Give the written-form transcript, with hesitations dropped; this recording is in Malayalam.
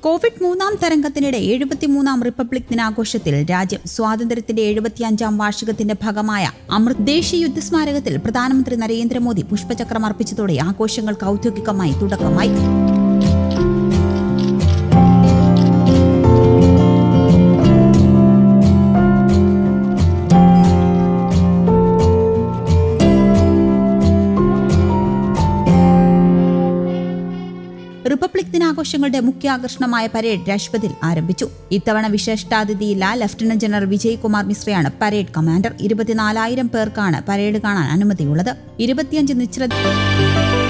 കോവിഡ് മൂന്നാം തരംഗത്തിനിടെ 73-ാം റിപ്പബ്ലിക് ദിനാഘോഷത്തിൽ രാജ്യം സ്വാതന്ത്ര്യത്തിന്റെ 75-ാം വാർഷികത്തിന്റെ ഭാഗമായ അമൃത് ദേശീയ യുദ്ധസ്മാരകത്തിൽ പ്രധാനമന്ത്രി നരേന്ദ്രമോദി പുഷ്പചക്രം അർപ്പിച്ചതോടെ ആഘോഷങ്ങൾക്ക് ഔദ്യോഗികമായി തുടക്കമായി. റിപ്പബ്ലിക് ദിനാഘോഷങ്ങളുടെ മുഖ്യ ആകർഷണമായ പരേഡ് രാജ്പഥിൽ ആരംഭിച്ചു. ഇത്തവണ വിശിഷ്ടാതിഥിയില്ല ലഫ്റ്റനന്റ് ജനറൽ വിജയ് കുമാർ മിശ്രയാണ് പരേഡ് കമാൻഡർ. 24,000 പേർക്കാണ് പരേഡ് കാണാൻ അനുമതിയുള്ളത്. 25 നിശ്ചല